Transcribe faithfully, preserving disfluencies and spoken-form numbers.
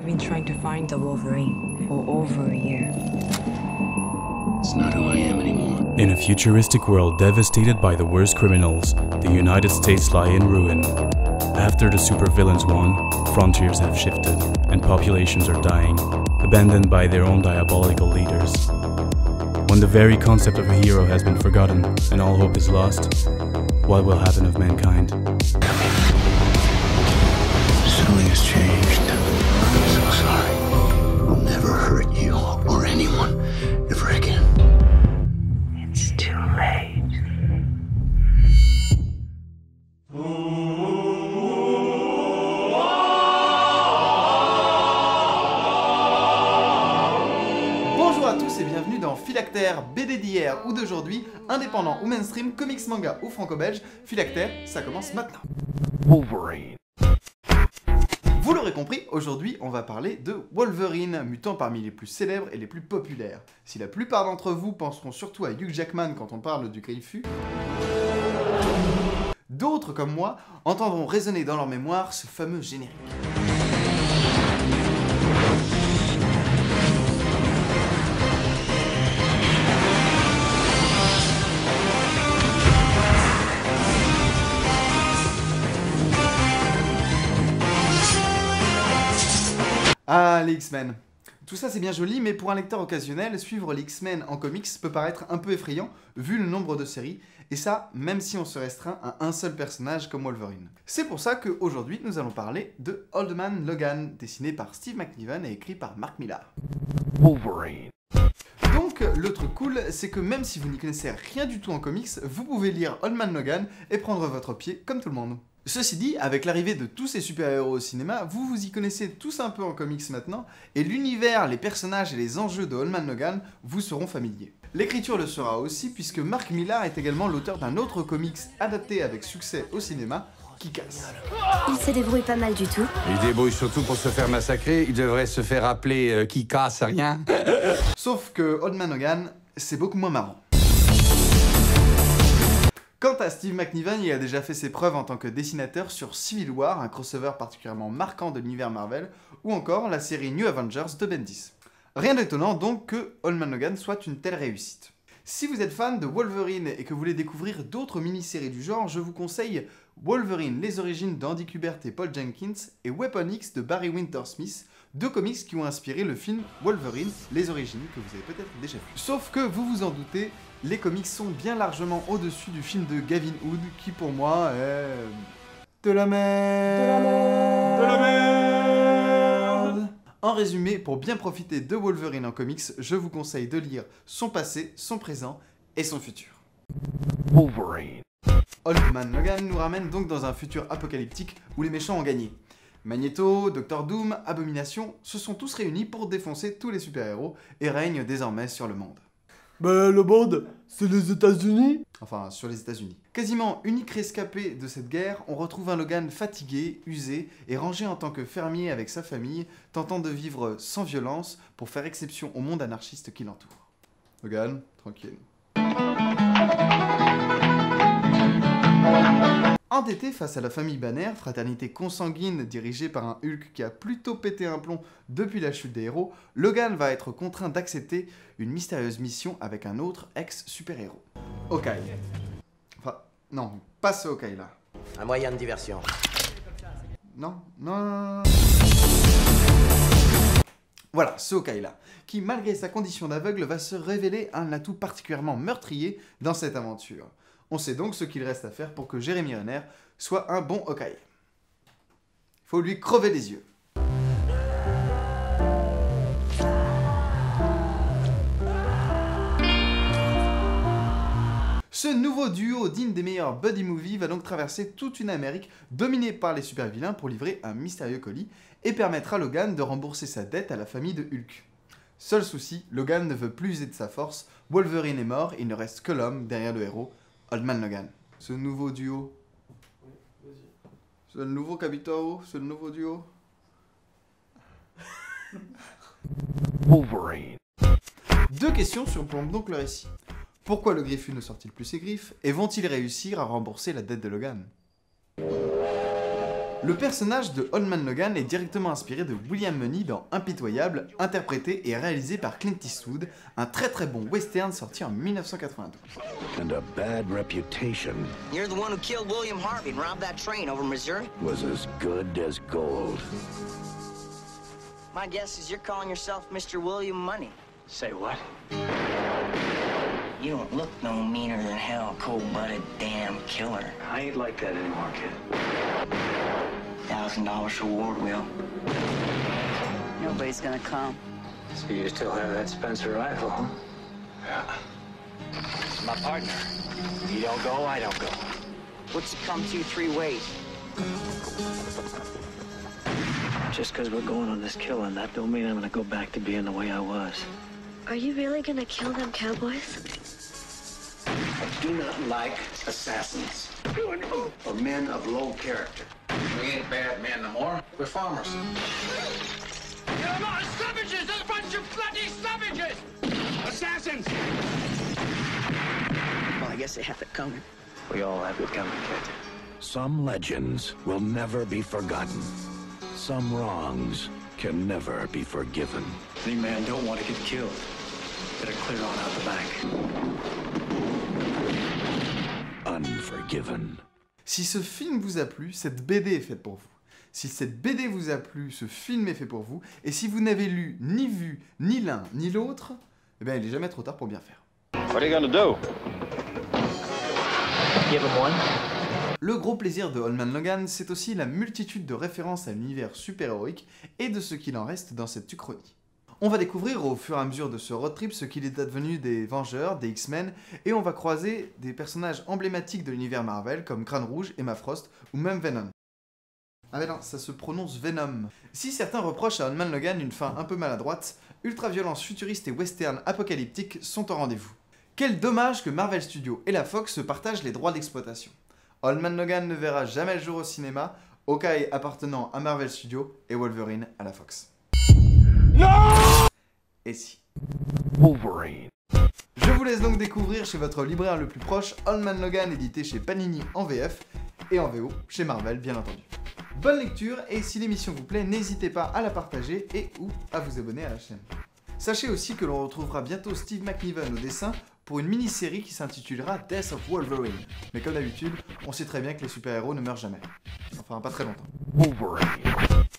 I've been trying to find the Wolverine for over a year. It's not who I am anymore. In a futuristic world devastated by the worst criminals, the United States lie in ruin. After the supervillains won, frontiers have shifted, and populations are dying, abandoned by their own diabolical leaders. When the very concept of a hero has been forgotten and all hope is lost, what will happen of mankind? Something has changed. I'm so sorry. I'll never hurt you or anyone ever again. It's too late. Bonjour à tous et bienvenue dans Philactère, B D d'hier ou d'aujourd'hui, indépendant ou mainstream, comics, manga ou franco-belge. Philactère, ça commence maintenant. Wolverine. Vous l'aurez compris, aujourd'hui on va parler de Wolverine, mutant parmi les plus célèbres et les plus populaires. Si la plupart d'entre vous penseront surtout à Hugh Jackman quand on parle du Griffu, d'autres comme moi entendront résonner dans leur mémoire ce fameux générique. Ah, les X-Men. Tout ça c'est bien joli, mais pour un lecteur occasionnel, suivre les X-Men en comics peut paraître un peu effrayant, vu le nombre de séries, et ça, même si on se restreint à un seul personnage comme Wolverine. C'est pour ça qu'aujourd'hui, nous allons parler de Old Man Logan, dessiné par Steve McNiven et écrit par Mark Millar. Wolverine. Donc, le truc cool, c'est que même si vous n'y connaissez rien du tout en comics, vous pouvez lire Old Man Logan et prendre votre pied comme tout le monde. Ceci dit, avec l'arrivée de tous ces super-héros au cinéma, vous vous y connaissez tous un peu en comics maintenant, et l'univers, les personnages et les enjeux de Old Man Logan vous seront familiers. L'écriture le sera aussi, puisque Mark Millar est également l'auteur d'un autre comics adapté avec succès au cinéma, Kick-Ass. Il se débrouille pas mal du tout. Il débrouille surtout pour se faire massacrer, il devrait se faire appeler euh, qui casse rien. Sauf que Old Man Logan, c'est beaucoup moins marrant. Quant à Steve McNiven, il a déjà fait ses preuves en tant que dessinateur sur Civil War, un crossover particulièrement marquant de l'univers Marvel, ou encore la série New Avengers de Bendis. Rien d'étonnant donc que Old Man Logan soit une telle réussite. Si vous êtes fan de Wolverine et que vous voulez découvrir d'autres mini-séries du genre, je vous conseille Wolverine, les origines d'Andy Kubert et Paul Jenkins et Weapon X de Barry Windsor Smith, deux comics qui ont inspiré le film Wolverine, les origines, que vous avez peut-être déjà vu. Sauf que, vous vous en doutez, les comics sont bien largement au-dessus du film de Gavin Hood, qui pour moi est... de la merde. De la merde. De la merde. En résumé, pour bien profiter de Wolverine en comics, je vous conseille de lire son passé, son présent et son futur. Wolverine. Old Man Logan nous ramène donc dans un futur apocalyptique où les méchants ont gagné. Magneto, Doctor Doom, Abomination se sont tous réunis pour défoncer tous les super-héros et règnent désormais sur le monde. Bah le monde, c'est les États-Unis. Enfin, sur les États-Unis. Quasiment unique rescapé de cette guerre, on retrouve un Logan fatigué, usé et rangé en tant que fermier avec sa famille, tentant de vivre sans violence pour faire exception au monde anarchiste qui l'entoure. Logan, tranquille. Endetté face à la famille Banner, fraternité consanguine dirigée par un Hulk qui a plutôt pété un plomb depuis la chute des héros, Logan va être contraint d'accepter une mystérieuse mission avec un autre ex-super-héros. Hawkeye. Enfin, non, pas ce Hawkeye là. Un moyen de diversion. Non, non, non, non. Voilà, ce Hawkeye là, qui malgré sa condition d'aveugle va se révéler un atout particulièrement meurtrier dans cette aventure. On sait donc ce qu'il reste à faire pour que Jeremy Renner soit un bon Hawkeye. Il faut lui crever les yeux. Ce nouveau duo digne des meilleurs buddy movies va donc traverser toute une Amérique dominée par les super-vilains pour livrer un mystérieux colis et permettre à Logan de rembourser sa dette à la famille de Hulk. Seul souci, Logan ne veut plus user de sa force, Wolverine est mort, il ne reste que l'homme derrière le héros, Old Man Logan. Ce nouveau duo. C'est le nouveau Capitao, c'est le nouveau duo. Wolverine. Deux questions surplombent donc le récit. Pourquoi le Griffu ne sort-il plus ses griffes? Et vont-ils réussir à rembourser la dette de Logan? Le personnage de Old Man Logan est directement inspiré de William Munny dans Impitoyable, interprété et réalisé par Clint Eastwood, un très très bon western sorti en mille neuf cent quatre-vingt-douze. And a bad reputation. You're the one who killed William Harvey and robbed that train over Missouri? Was as good as gold. My guess is you're calling yourself Mister William Money. Say what? You don't look no meaner than hell, cold-blooded damn killer. I ain't like that anymore, kid. Thousand dollars reward, Will. Nobody's gonna come. So you still have that Spencer rifle, huh? Yeah. It's my partner. You don't go, I don't go. What's it come to three ways? Just because we're going on this killing, that don't mean I'm gonna go back to being the way I was. Are you really gonna kill them cowboys? I do not like assassins or men of low character. We ain't bad men no more. We're farmers. You're a lot of savages! A bunch of bloody savages! Assassins! Well, I guess they have it coming. We all have it coming, kid. Some legends will never be forgotten. Some wrongs can never be forgiven. Any man don't want to get killed. Better clear on out the back. Unforgiven. Si ce film vous a plu, cette B D est faite pour vous. Si cette B D vous a plu, ce film est fait pour vous. Et si vous n'avez lu, ni vu, ni l'un, ni l'autre, eh bien il n'est jamais trop tard pour bien faire. What are you gonna do? Give him one. Le gros plaisir de Old Man Logan, c'est aussi la multitude de références à l'univers super-héroïque et de ce qu'il en reste dans cette uchronie. On va découvrir au fur et à mesure de ce road trip ce qu'il est advenu des Vengeurs, des X-Men, et on va croiser des personnages emblématiques de l'univers Marvel comme Crâne Rouge, Emma Frost ou même Venom. Ah mais non, ça se prononce Venom. Si certains reprochent à Old Man Logan une fin un peu maladroite, ultra-violence futuriste et western apocalyptique sont au rendez-vous. Quel dommage que Marvel Studios et la Fox se partagent les droits d'exploitation. Old Man Logan ne verra jamais le jour au cinéma, Hawkeye appartenant à Marvel Studios et Wolverine à la Fox. Non! Et si Wolverine. Je vous laisse donc découvrir chez votre libraire le plus proche Old Man Logan édité chez Panini en V F et en V O chez Marvel bien entendu. Bonne lecture et si l'émission vous plaît, n'hésitez pas à la partager et ou à vous abonner à la chaîne. Sachez aussi que l'on retrouvera bientôt Steve McNiven au dessin pour une mini-série qui s'intitulera Death of Wolverine. Mais comme d'habitude, on sait très bien que les super-héros ne meurent jamais. Enfin, pas très longtemps. Wolverine.